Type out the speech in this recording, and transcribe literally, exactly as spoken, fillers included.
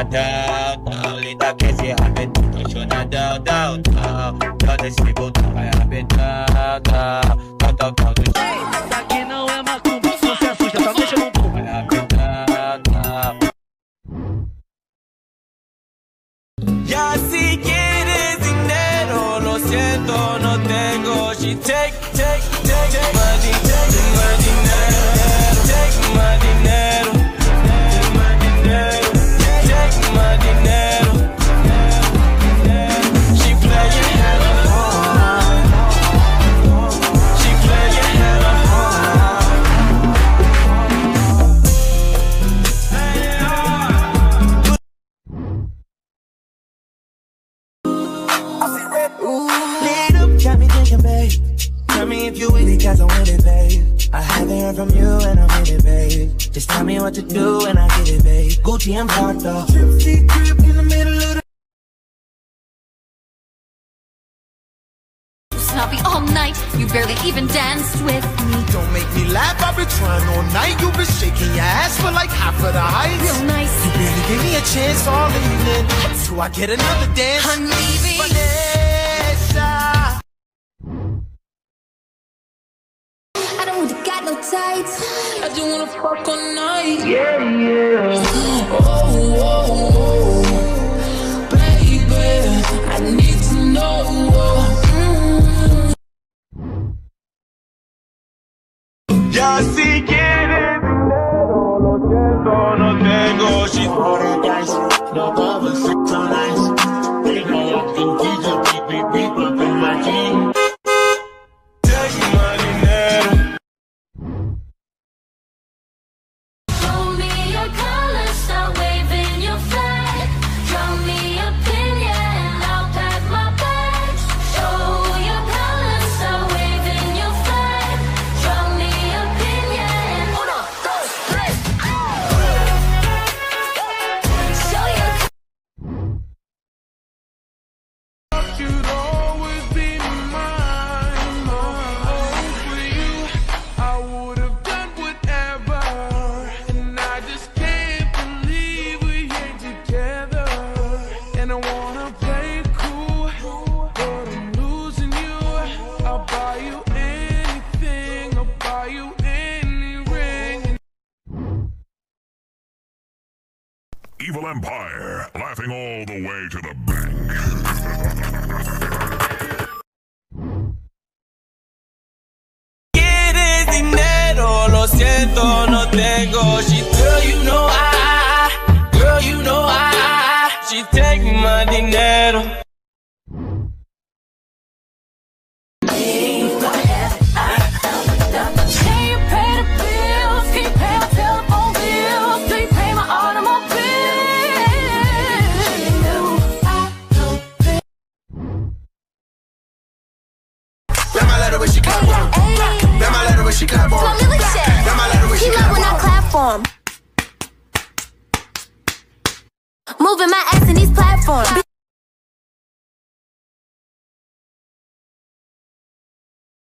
down, down. Little Casey have it, push on her down, down, down. Down the stable, down, I have it down, down. Down, down, down. Isso aqui não é macumba, se você assusta, só deixa no cu. I have it down, down. Ya si quieres dinero, lo siento, no tengo. She take, take, take, take my dinero, take my dinero, take my dinero, take my dinero, take my dinero. She playing hella hard, she playing hella hard. Lead up, got me thinking, babe. Tell me if you with it, cause I'm with it, babe. I haven't heard from you and I'm with it, babe. Just tell me what to do and I get it, babe. Gucci and Prada, trip, trip in the middle of the Sloppy all night, you barely even danced with me. Don't make me laugh, I've been trying all night. You've been shaking your ass for like half of the height. Real nice. You barely gave me a chance all evening. So I get another dance. I'm leaving. Vanessa. I don't really got no tights. I just wanna fuck all night. Yeah, yeah. Oh, oh, oh, baby, I need to know. Mm. Ya si quieres dinero, lo siento, no tengo. She's rolling dice, no cover, six on ice. They know I can teach her, beep, beep, beep, up in my team. Take my dinero. Show me your colors, start waving your flag. Draw me a pin, yeah, and I'll pack my bags. Show your colors, start waving your flag. Draw me a pin, yeah, and uno, dos, tres, show your You'd always be mine, oh, for you I would have done whatever. And I just can't believe we ain't together. And I wanna play it cool, but I'm losing you. I'll buy you anything, I'll buy you any ring. Evil Empire, laughing all the way to the bank. ¿Quieres dinero? Lo siento, no tengo. She, girl, you know I, girl, you know I, she take my dinero. Can you pay the bills? Can you pay my telephone bills? Do you pay my automobile? I don't pay. Let my letter when she clap on. Let my letter when she clap on. My Lily shit. Let my letter when she He clap love when I on. clap for him. Moving my ass in these platforms.